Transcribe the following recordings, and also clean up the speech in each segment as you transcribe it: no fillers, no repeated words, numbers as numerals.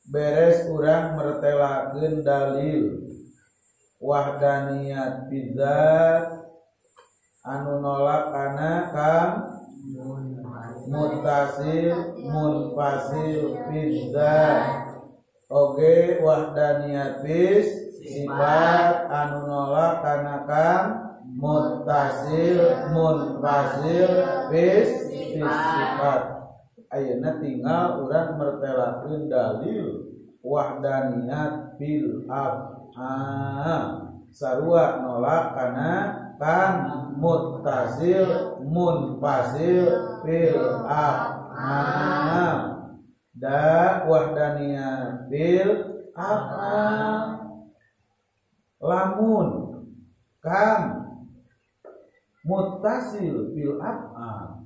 beres urang mertelakeun dalil wahdaniyat bidzat anu nolak kana kam muttasil munfasil bidzat oge wahdaniyat bis sifat anu nolak kana kam muttasil munfasil bis sifat. Ayeuna tinggal urang mertelakeun dalil wahdaniyat bil af'al sarua nolak kana kan muttasil munfasil bil af'al da wahdaniyat bil af'al lamun kam muttasil bil af'al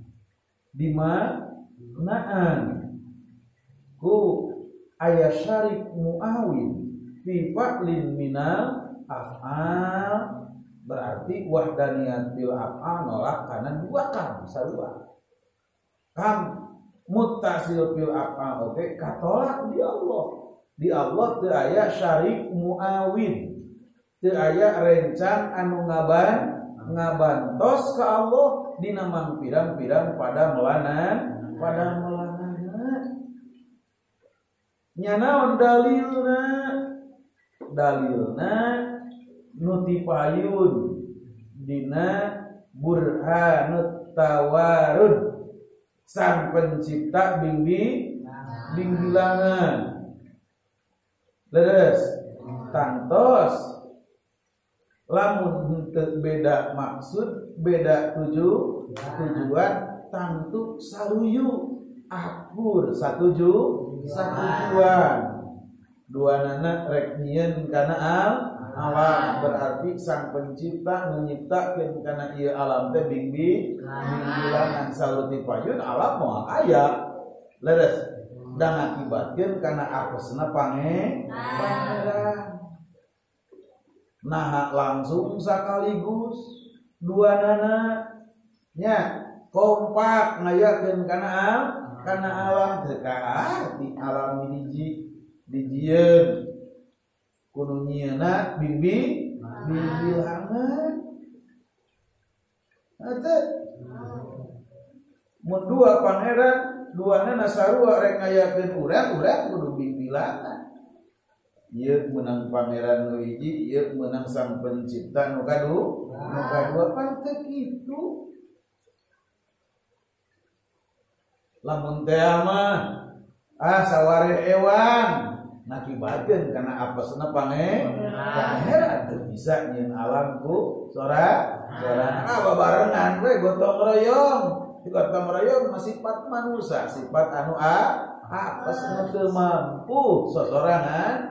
dimanaan ku aya syarik muawin fi fa'lin minal af'al berarti wahdaniyat bil af'al nolak kana dua kam sarua kam muttasil bil af'al oke katolak di Allah teu aya syarik muawin teu aya rencang anu ngabantos ka Allah dina pirang-pirang pada melanan nya naon dalilna nutipayun dina burhanut tawarud sang pencipta bilangan leres tantos lamun henteu beda maksud beda tujuan tantu saluyu akur satujuan duanana rek nyieun kana alam berarti sang pencipta menciptakeun kana ieu alam teh bilangan saluti payun alam moal aya leres dan akibatkeun kana apesna pangeran nah langsung sakaligus duanana nya kompak ngayakeun kana alam teu di alam dijieun kudu nyieuna bilangan ate mun dua pangeran duana sarua rek ngayakeun urang kudu bilangan ieu meunang pangeran nu hiji ieu meunang sang pencipta nu kadua pan teu kitu lamun teh mah sawareh ewan ngakibatkeun kana apesna pangeran teu bisa nyieun alam ku sorangan babarengan we gotong royong sifat manusia sifat anu apesna teu mampu sosorangan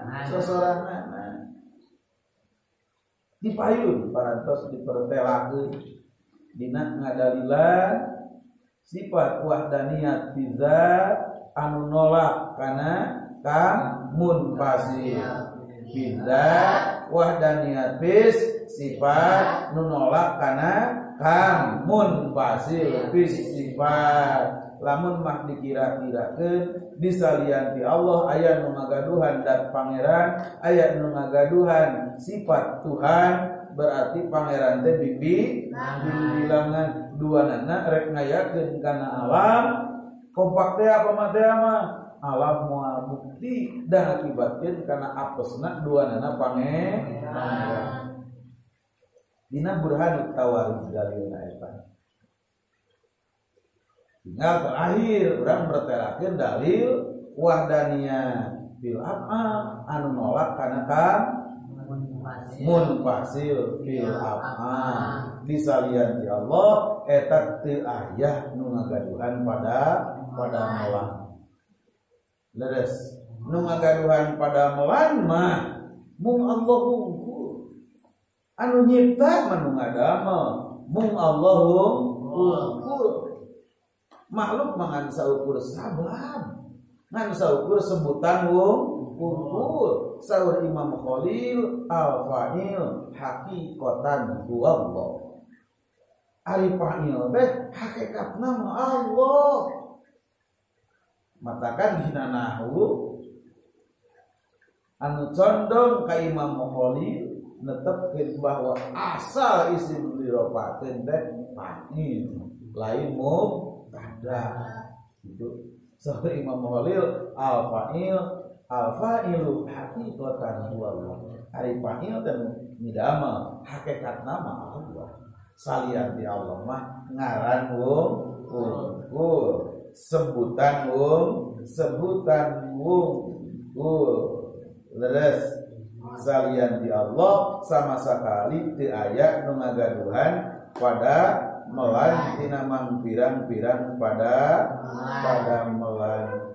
dipayun parantos dipertelakeun dina ngadalilan sifat wahdaniyat bidzat anu nolak kana kam munfasil bidzat wahdaniyat bis sifat nu nolak kana kam munfasil bis sifat lamun mah dikira-kirakeun disalianti Allah aya nu ngagaduhan dat pangeran aya nu ngagaduhan sifat Tuhan berarti pangeran teh bilangan duanana rek ngayakeun kana alam kompak teh apa mah teh mah alam moal bukti dan akibatkeun kana apesna duanana pangeran dina burhanut tawarud dalilna eta tinggal terakhir urang bertelakeun dalil wahdaniyah bil af'al anu nolak kana kam munfasil bil af'al disalian ti Allah eta teu aya nu ngagaduhan pada melan leres nu ngagaduhan pada melan mah mung Allah unggul anu nyipta mah nu ngadamel mung Allah unggul makhluk mangan saukur sabab ngan saukur sebutan unggul saur Imam Khalil al-fa'il haqiqatan huwallah ari fa'il teh hakikatna mah Allah matakan dina nahwu anu condong ka Imam Khalil netepkeun bahwa asal isim dirofakeun teh fa'il lain mubtada gitu. Soal Imam Khalil al-fa'ilu haqiqatan huwa ari fa'il dan midama hakikat nama Allah salian di Allah mah ngaran sebutan leres salian di Allah sama sekali teu aya nu ngagaduhan pada melan tina pirang-pirang pada melan.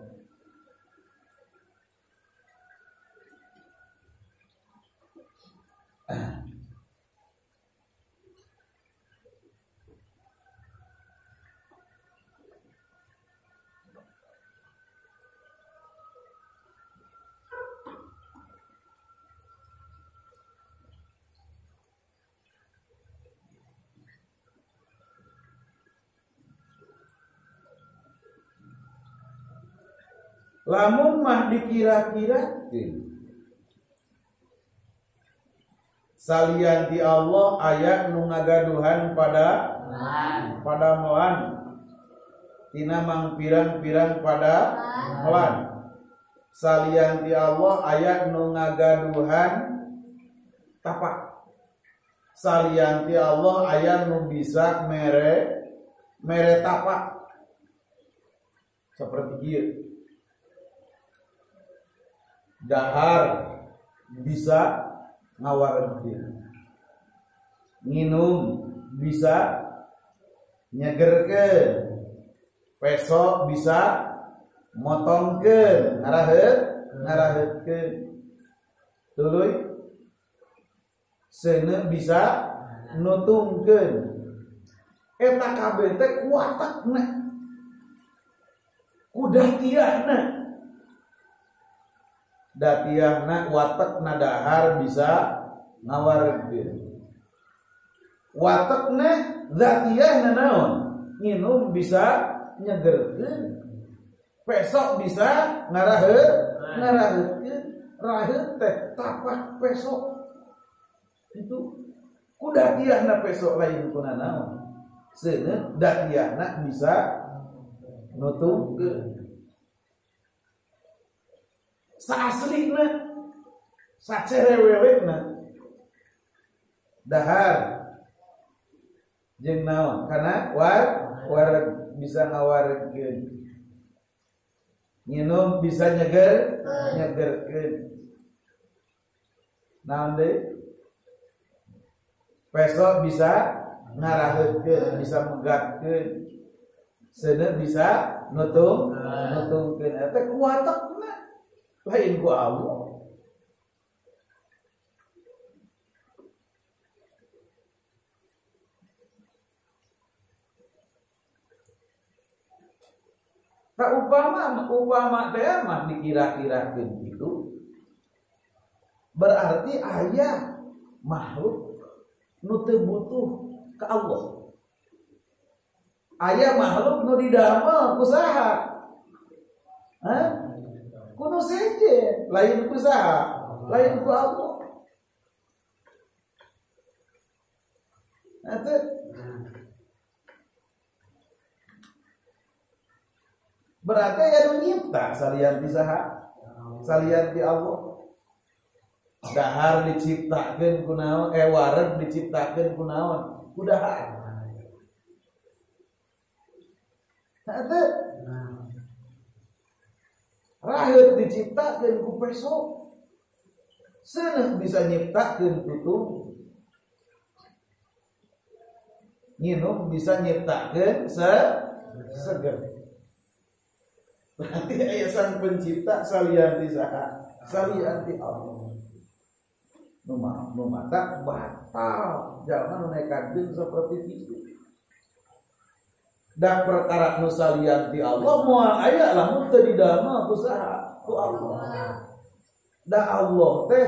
Lamun mah dikira-kirakeun salian di Allah aya nu ngagaduhan pada melan tina pirang-pirang pada melan salian di Allah aya nu ngagaduhan tapak salian di Allah aya nu bisa mere tapak seperti ieu dahar bisa ngawareun nginum bisa nyegerkeun peso bisa motongkeun ngaraheutkeun tuluy seuneu bisa nutungkeun eta kabeh teh kuatakna kudatiahna datiahna watekna dahar bisa ngawareun watekna datiahna naon nginum bisa nyegerkeun pesok bisa ngaraheutkeun raheut teh tapak pesok itu ku datiahna pesok lain kuna naon seuneu datiahna bisa nutungkeun saaslina sacerewewena dahar jeung naon kana war bisa ngawarekeun nginum bisa nyegerkeun naon deui peso bisa ngaraheutkeun bisa megatkeun seuneu bisa nutungkeun eta kuatakna lain ku Allah. Tak upama teh mah dikira-kirakeun gitu. Berarti aya makhluk nu teu butuh ka Allah. Aya makhluk nu didamel ku saha? Kuno seje, lain ku saha? Lain ku Allah. Ate berarti ya nu nyipta salian di saha? Salian di Allah. Dahar diciptakeun ku naon? Wareg diciptakeun ku naon? Ku dahar. Ate raheut diciptakeun ku peso seuneu bisa nyiptakeun tutung nginum bisa nyiptakeun seger berarti aya sang pencipta salian di saha salian di Allah nu mata batal jangan nekakeun seperti itu dan perkara nu salian di Allah moal aya lamun teu didamel ku saha ku Allah. Da Allah teh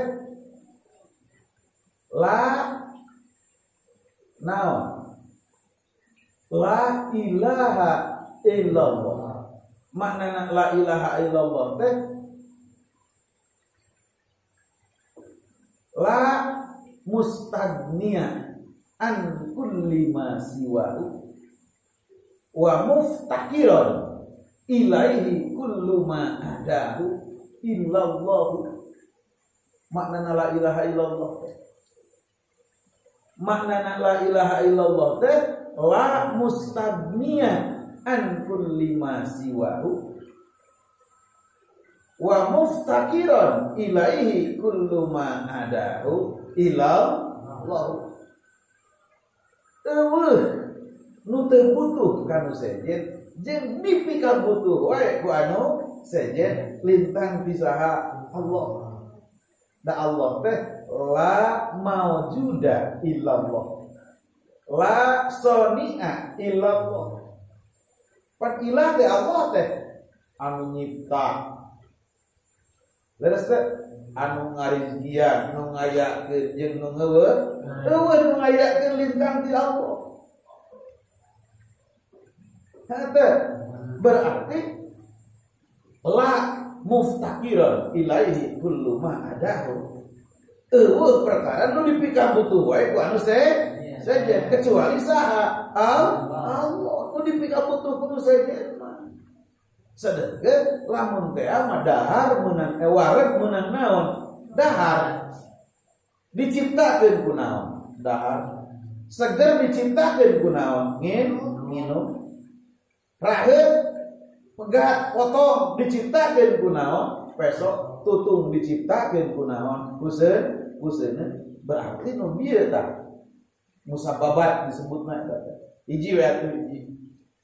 la naon la ilaha illallah maknana la ilaha illallah teh la mustagniya an kulli ma siwahu wa muftakiran ilaihi kullu ma adahu illallah. Maknana la ilaha illallah, maknana la ilaha illallah teh la mustagniya an kulli ma siwahu wa muftakiran ilaihi kullu ma adahu illallah. Nu teu butuh kanu sejen jeung dipikar butuh wae ku anu sejen lintang ti saha Allah. Da Allah teh la maujuda illallah, la soni'a illallah. Pan ilah teh Allah teh anu nyipta, leres teh anu ngarizkian, nu ngayakeun jeung nu ngeuweun, nu ngayakeun lintang ti Allah. Hate berarti la muftakiran ilaihi kullu ma adahu. Perkara nu dipikar butuh wae ku anu sejen kecuali saha Allah. Nu dipikar butuh kudu sejen mah. Sedengkeun lamun teh mah dahar meunang wareg meunang naon? Dahar diciptakeun ku naon? Dahar. Seger diciptakeun ku naon? Nginum. Raheup pegat potong diciptakeun ku naon? Pesok tutung diciptakeun ku naon? Kuseun berarti nu bieu tah musababat disebutna eta. Hiji we atuh hiji.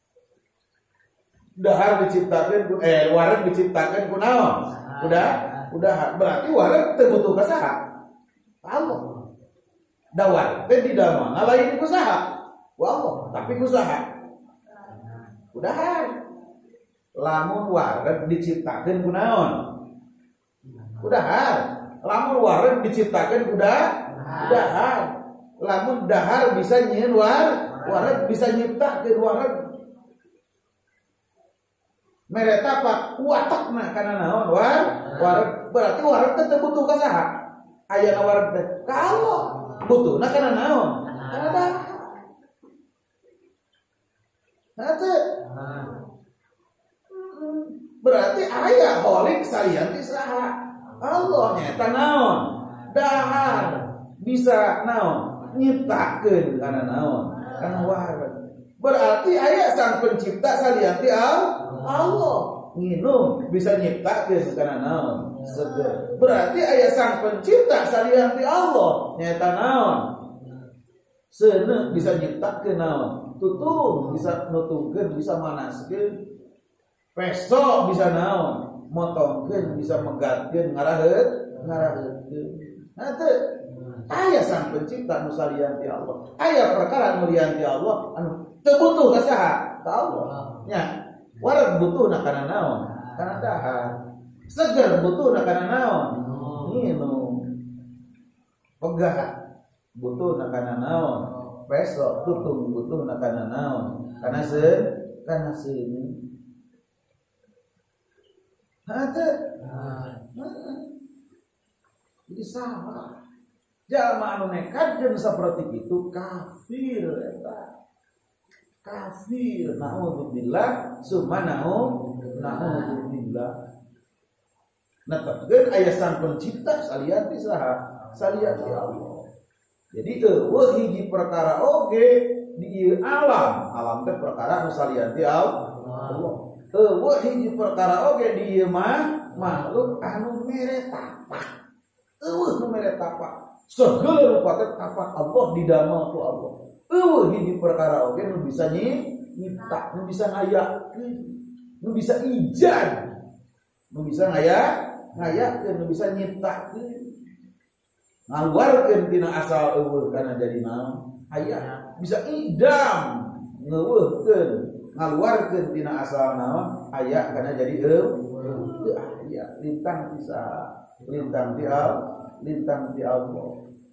Dahar diciptakeun ku wareg diciptakeun ku naon? Udah berarti wareg teu butuh ka saha? Allah. Dawar teh di dama ngalahin ku saha? Ku Allah, tapi ku saha? Udahan. Lamun wareg diciptakeun ku naon? Udahan. Lamun wareg diciptakeun udahan. Lamun dahar bisa nyieun wareg bisa nyiptakeun wareg. Mere tapak watakna kana naon? Wareg. Berarti wareg teh teu butuh ka saha? Aya wareg teh ka Allah. Butuhna kana naon? Kana dahar. Hate. Berarti aya holik salian ti saha? Allah nyata naon? Dahar bisa naon? Nyiptakeun kana naon? Kana wareg. Berarti aya sang pencipta salian ti Allah. Nginum bisa nyiptakeun kana naon? Seger. Berarti aya sang pencipta salian ti Allah nyata naon? Seuneu bisa nyiptakeun naon? Tutung bisa nutungkeun, bisa manaskeun. Pesok bisa naon? Motongkeun, bisa megatkeun, ngaraheutkeun. Nah teu aya sang pencipta nu salian ti Allah. Aya perkara nu lian ti Allah anu teu butuh ka saha? Ka Allah. Nya, wareg butuhna kana naon? Kana dahar. Seger butuhna kana naon? Nginum. Pegat butuhna kana naon? Pesok tutung butuhna kana naon? Kana seun. Hate. Jadi salah. Jalma anu nekatkeun saperti itu kafir eta. Kafir. Naudzubillah, summa naudzubillah. Netepkeun aya sang pencipta salian ti saha? Salian ti Allah. Jadi eueuh hiji perkara oge di ieu alam. Alam teh perkara anu salian ti Allah. Eueuh hiji perkara oge di ieu mah makhluk anu mere tapak. Eueuh nu mere tapak. Segala rupa teh tapak Allah didamel ku Allah. Eueuh hiji perkara oge nu bisa nyipta, nu bisa ngayakeun, nu bisa ijad, nu bisa ngayakeun, nu bisa nyiptakeun. Ngaluarkeun tina asal eueuh kana jadi naon? Aya bisa idam ngeuweuhkeun, ngaluarkeun tina asal naon? Aya kana jadi eueuh. Aya lintang bisa lintang ti Allah.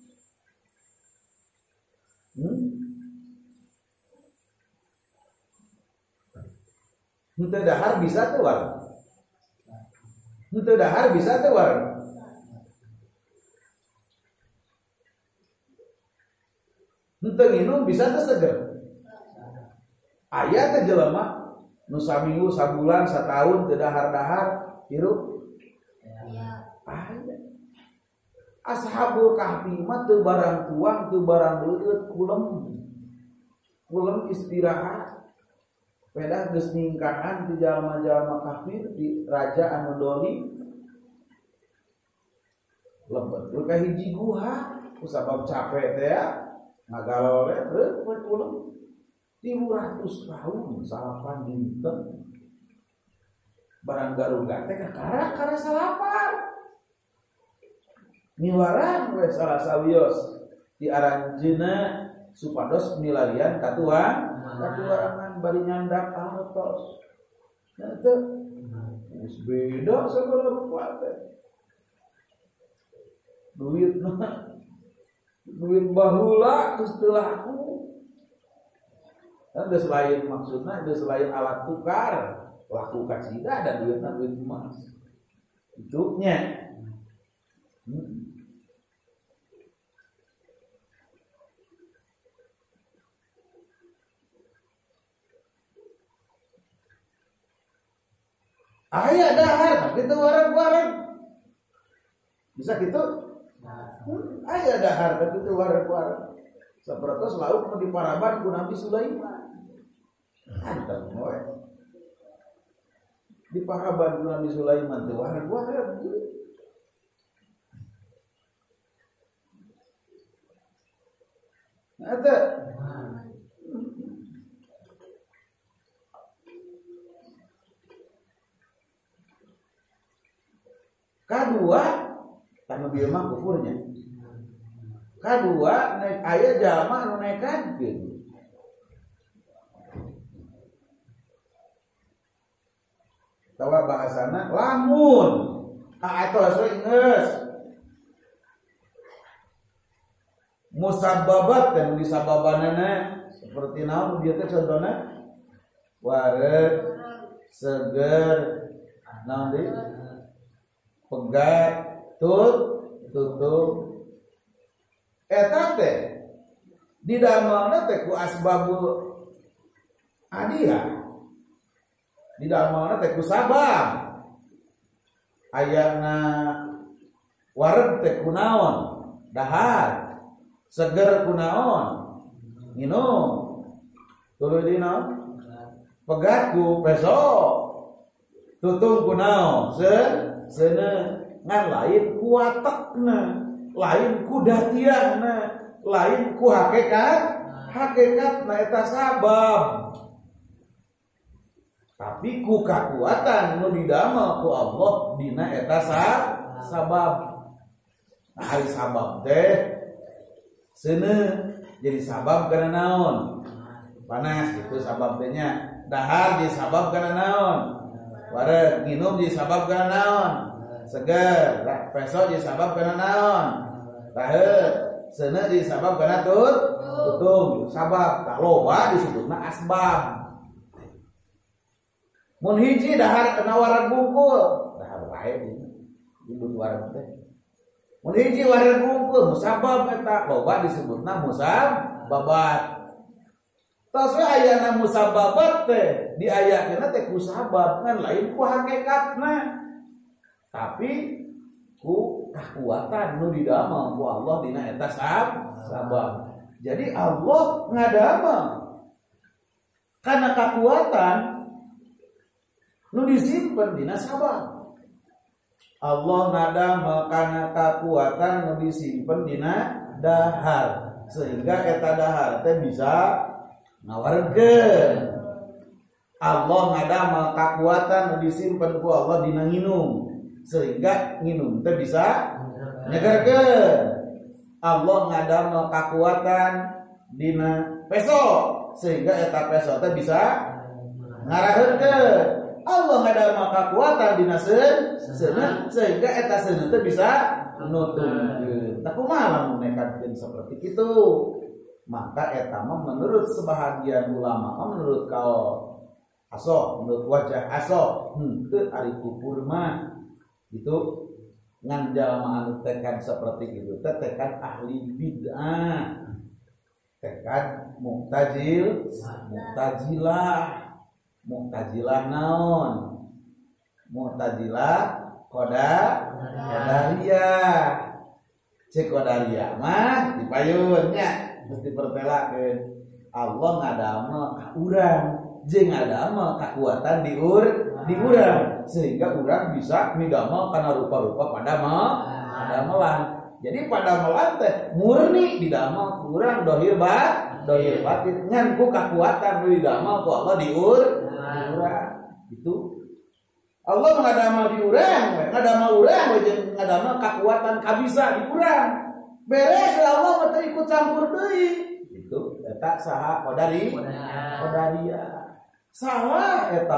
Henteu dahar bisa teu wareg. Henteu dahar bisa teu wareg. henteu nginum bisa teu seger. Aya teh jelema nu saminggu, sabulan, satahun teu dahar-dahar hirup. Aya. Ashabul kahfi mah teu barang tuang, teu barang leueut, kulem istirahat. Pedah geus ningkahan di jalma-jalma kafir di raja anu dolim. Lebet teu ka hiji guha, kusabab capek teh ngagalole poe kulem 300 tahun salapan dinten. Barang garuga teh kakara salapar. Niwaran we salah sawios diaranjeuna supados milarian katuarangan bari nyandak tos. Nya teu geus beda sagala rupa teh. Duit baheula geus teu laku. Geus lain maksudna geus lain alat tukar, laku ka cida ada duitna duit emas. Itu nya. Aya dahar kitu wareg-wareg. Bisa kitu? Aya dahar kitu wareg-wareg. Sapertos lauk nu diparaban ku Nabi Sulaiman. Anteng we. Diparaban ku Nabi Sulaiman teh wareg-wareg. Ada. Kadua tanu bieu mah kufurnya. Kadua naik aya jalma anu nekadkeun. Tawa bahasana lamun atos geus musabbabat dan disababanana seperti naon bieu teh contona wareg seger naon deui pegat tutup eta teh didamelna teh ku asbabul adiyah didamelna teh ku sabab ayana wareg teh kunaon dahar seger kunaon nginum tuluy dina pegat ku peso tutung kunaon seuneu ngan lain ku watekna lain ku datiahna lain ku hakikatna eta sabab tapi ku kakuatan nu didamel ku Allah dina eta sabab. Nah ari sabab teh seuneu jadi sabab kana naon panas gitu sabab teh nya dahar jadi sabab kana naon wareg nginum jadi sabab kana naon seger peso jadi sabab kana naon taheut seuneu jadi sabab kana tutung sabab tah loba disebutna asbab. Mun hiji dahar kana wareg bungkul dahar wae di wareg teh. Mun hiji wareg bungkul musabab eta loba disebutna musabbabat. Tos we ayana musabbabat teh diayakeunna teh ku sabab ngan lain ku hakikatna. Tapi ku kakuatan nu didamel ku Allah dina eta sabab. Jadi Allah ngadamel kana kakuatan nu disimpen dina sabab. Allah ngadamel kana kakuatan nu disimpen dina dahar sehingga eta dahar teh bisa ngawargeun. Allah ngadamel kakuatan nu disimpen ku Allah dina nginum sehingga nginum teh bisa nyegerkeun. Allah ngadamel kakuatan dina peso sehingga eta peso teh bisa ngaraheunkeun. Allah ngadamel kakuatan dina seuneu sehingga eta seuneu teh bisa nutungkeun. Tah kumaha lamun nekatkeun seperti kitu? Maka eta mah menurut sebahagian ulama, menurut kaul aso, menurut wajah aso, teu ari kufur mah itu ngan jalma anu tekan seperti itu teh tekan ahli bid'ah. tekad mu'tazilah naon mu'tazilah qadariyah cek qadariyah mah dipayunnya mesti pertelakeun Allah ngadamel ka urang jeung ngadamel kakuatan di urang sehingga urang bisa midamel kana rupa-rupa padamelan. Jadi padamelan teh murni didamel ku urang dohir batin ngan ku kakuatan didamel ku Allah di urang. Itu Allah ngadamel di urang, ngadamel jeung ngadamel kakuatan kabisa di urang. Beres Allah mah teu ikut campur deui. Itu eta saha qadariyah. Salah eta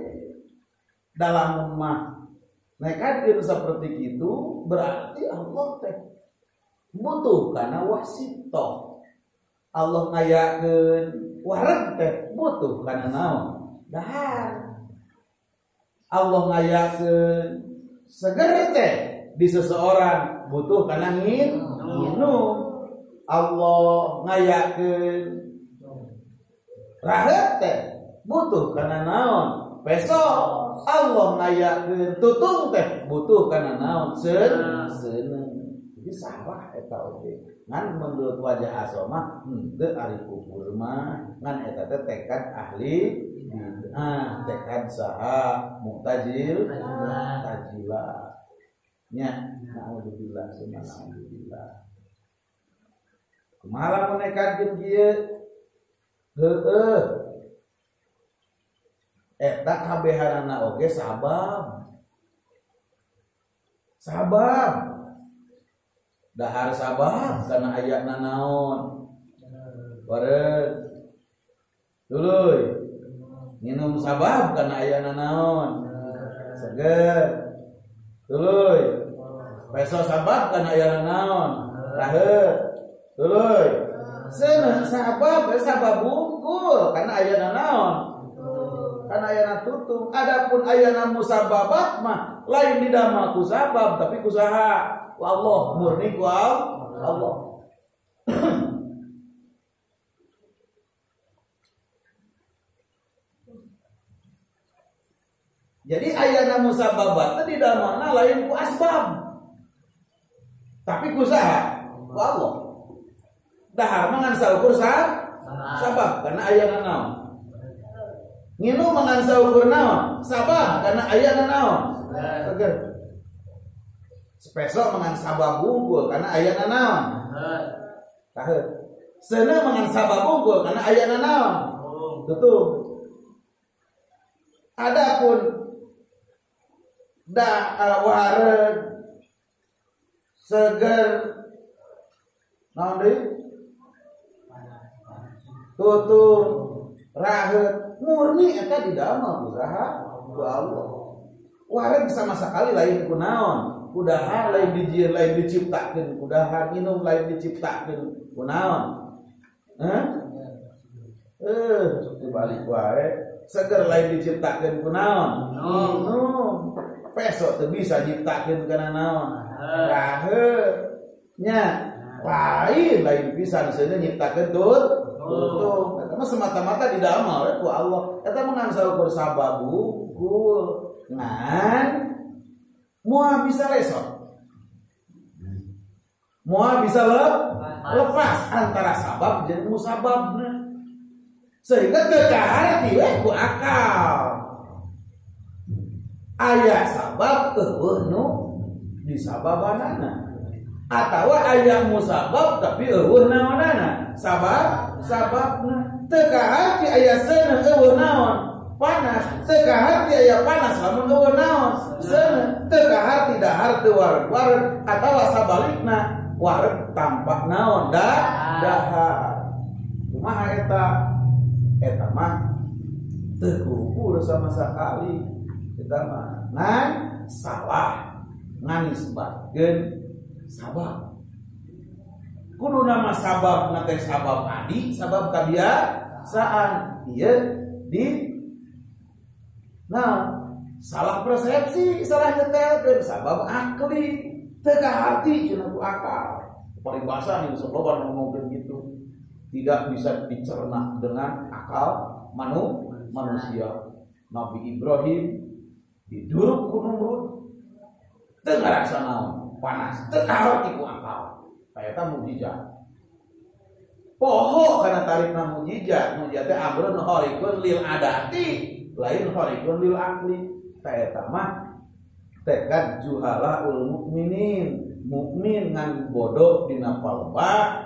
dalam mah nekatkeun seperti itu berarti Allah teh butuh kana wasitoh. Allah ngayakeun wareg teh butuh kana naon? Dahar. Allah ngayakeun seger teh di seseorang butuh kana minum. Allah ngayakeun rahet teh butuh kana naon? Peso. Allah ngayakeun tutung teh butuh kana naon? Seuneu. Jadi salah eta oge. Ngan menurut wajah asoma teu ari kufur mah ngan eta teh tekad ahli bid'ah, tekad saha mu'tazilah. Nya naudzubillah summa naudzubillah. Kumaha mun nekadkeun kieu? Heueuh. Eta kabehanana oge sabab. Dahar sabab kana ayatna naon? Bareng. Duluy. Minum sabab kana ayatna naon? Seger. Duluy. Peso sabab kana ayatna naon? Raheut. Duluy. Seuneu sabab bungkul kana ayatna naon? Kana ayatna tutung. Adapun ayatna musababat mah lain didamel ku sabab tapi ku saha? Ku Allah, murni ku Allah. Jadi ayana musababat teh didamelna lain ku asbab. Tapi ku saha? Ku Allah. Dahar mah ngan saukur sabab karena ayana naon? Nginum mah ngan saukur naon? Sabab karena ayana naon? Seger. Spesok mengan sabab bungkul karena ayatna naon? Taheut. Seuneu mengan sabab bungkul karena ayatna naon? Tutup. Adapun wareg seger naon deui? Tutup, raheut, murni eta didamel usaha ku Allah. Wareg sama sekali lain ku naon? Kudahan lain dijieun lain diciptakeun, kudahan minum lain diciptakeun, kunaon? Dibalik wae, seger lain diciptakeun kunaon? Minum. Peso teu bisa nyiptakeun kana naon? Raheut. Nya, lain pisan seuneu nyiptakeun tutung. Eta mah semata-mata didamel ku Allah. Eta mah ngan saukur sabab bungkul. Ngan moal bisa resor, moal bisa lepas antara sabab jeung musababna, sehingga teu kahati we ku akal. Aya sabab eueuh nu disababanana, atawa aya musabab tapi eueuh naonana sababna. Teu kahati aya seuneu eueuh naon panas, teu kahati aya panas lamun eueuh naon seuneu. Teu kahati dahar teu wareg atawa sabalikna wareg tampak naon dahar. Kumaha eta mah teu kumpul sama sakali. Eta mah ngan salah nganisbatkeun sabab. Kudu nama sabab teh sabab adi, sabab kabiasaan. Ieu salah persepsi, salah nyetelkeun sabab akli, teu kahati cenah ku akal. Paling bahasa nih sok loba ngomongkeun gitu. tidak bisa dicerna dengan akal manusia. Nabi Ibrahim diduruk ku Numrud teu ngarasa naon panas teu kaharti ku akal eta mukjizat poho kana tarikna mukjizat teh amrun horikeun lil adati lain horikeun lil akli eta mah tekad juhalaul mukmin ngan bodoh dina palebah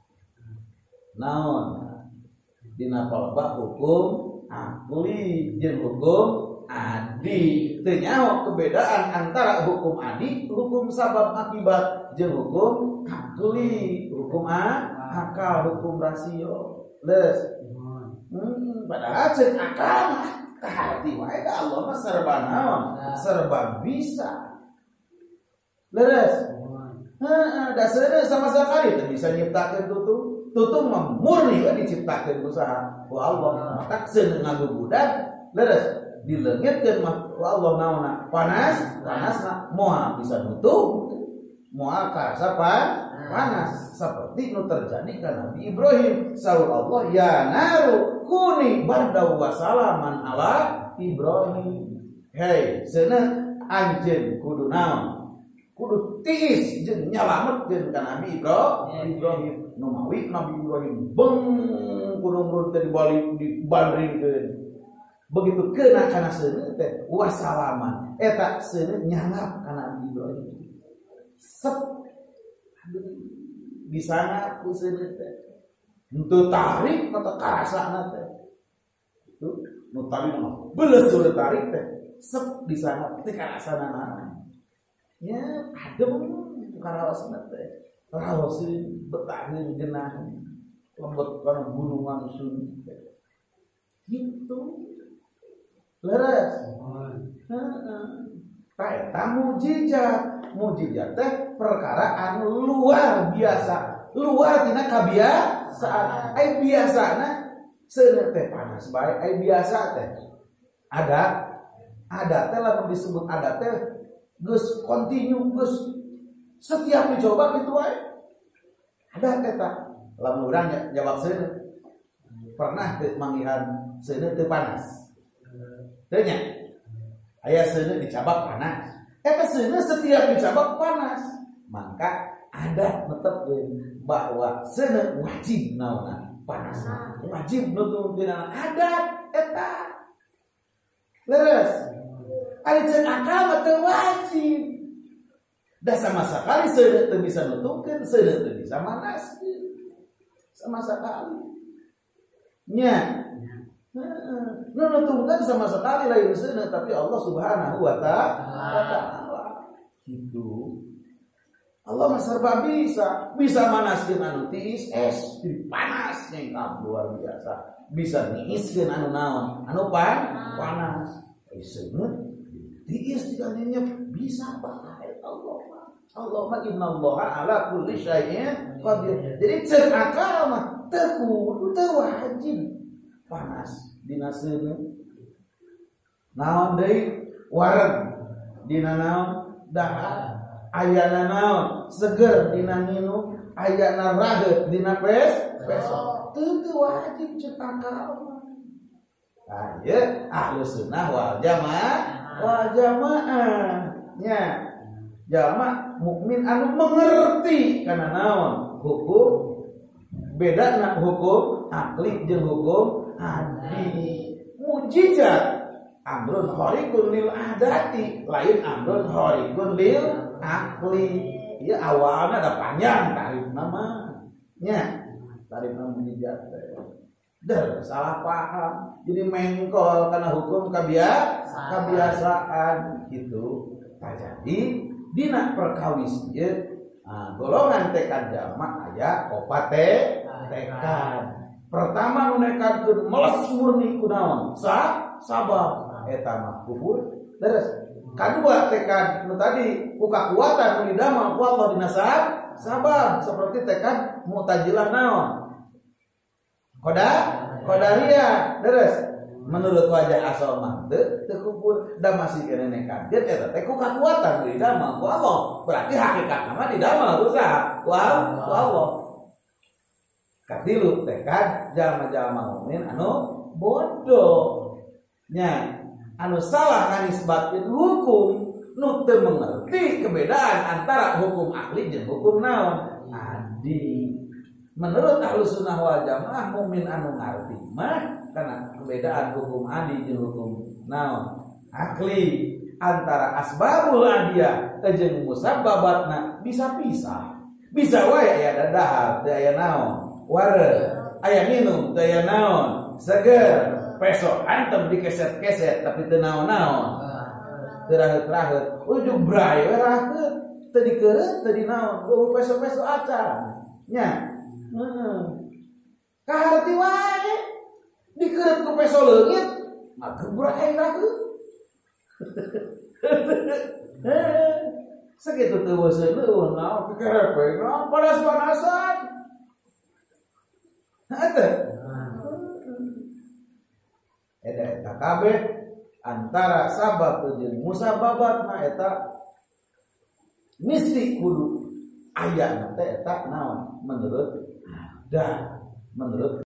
naon dina palebah hukum akli jeung hukum adi teu nyaho kebedaan antara hukum adi hukum sabab akibat jeung hukum akli hukum akal hukum rasio leus padahal ceuk akal kahati wae da Allah mah serba naon serba bisa leus dasarna sama sekali teu bisa nyiptakeun tutung mah murni diciptakeun ku saha ku Allah tak seun nganggo budak leus dileungitkeun mah ku Allah naonna panasna moal bisa nutup moal karasa panas seperti nu terjadi ka Nabi Ibrahim saur Allah ya naru kuni bardaw wa salaman ala Ibrahim hei seuneu anjeun kudu naon kudu tiis jeung nyalametkeun ka Nabi Ibrahim nu mawi Nabi Ibrahim beng kudu Numrud teh dibandringkeun begitu keuna kana seuneu teh wasalaman eta seuneu nyangap kana Nabi Ibrahim sep bisana ku seuneu teh henteu tarik atau karasana teh itu nu tadi mah beuleus suruh tarik teh sep bisana teh karasana ya adem karawasna teh raoseun betaheun geunah lembut kana gunungan sun gitu leres eta mukjizat teh perkara anu luar biasa luar tina kabiasaan biasana seuneu teh panas bae biasa teh ada teh lamun disebut ada teh geus kontinu geus setiap dicoba kitu wae ada eta lamun urang jawab seuneu pernah teu manggihan seuneu teu panas teu nya aya seuneu dicabak panas eta seuneu setiap dicabak panas maka ada netepkeun bahwa seuneu wajib naonna panas wajib nutukeun adat eta leres ari ceuk akal mah teu wajib da sama sekali seuneu teu bisa nutukeun seuneu teu bisa manaskeun sama sekali nya nutukeun sama sekali lain seuneu tapi Allah Subhanahu wa taala gitu Allah mah serba bisa manaskeun anu tiis es panas nyengkap luar biasa bisa niiskeun anu naon anu panas seuneu tiis diganyenyep bisa bae Allah mah innallaha ala kulli syai'in qadir jadi ceuk akal mah teu kudu teu wajib panas dina seuneu naon deui wareg dina naon dahar ayana naon seger dina nginum ayana raheut dina besok teu wajib ceuk akal nah ieu ahlus sunnah wal jamaah nya jamaah mukmin anu mengerti kana naon hukum bedana hukum akli jeung hukum adi mukjizat amrun khariqun lil adati lain amrun khariqun lil akli ieu awalna ada panjang tarif nama nya tarif nama mukjizat salah paham jadi mengkol karena hukum kebiasaan gitu jadi dina perkawis golongan tekad jamak aya opat tekad pertama nu nekadkeun meles murni kunaon sabab eta mah kufur terus kadua tekad nu tadi ku kakuatan nu didamel ku Allah dina sabab seperti tekad Mu'tazilah naon Qadariyah terus menurut wajah asal mah teu kufur da masih kena nekat eta teh ku kakuatan nu didamel ku Allah berarti hakikatna mah didamel ku Allah Katilu tekad jalma-jalma mukmin anu bodoh nya anu salah nganisbatkeun hukum nu teu mengerti kebedaan antara hukum akli jeung hukum naon adi. Menurut Ahlussunnah wal Jamaah mukmin anu ngarti mah kana kebedaan hukum adi jeung hukum naon akli antara asbabul adiyah jeung musabbabatna bisa pisah. Bisa wae aya dadahar teu aya naon ware aya minum teu aya naon seger peso antem dikeset-keset tapi teu naon-naon teu raheut-raheut ujug bray we raheut teu dikeureut teu dinaon beuh peso-peso acan nya kaharti wae dikeureut ku peso leungit mah bray raheut sakitu teu weuseun naon kekerepe naon panas-panasan ada eta kabeh antara sabab jeung musababat mah eta mesti kudu aya teh eta naon menurut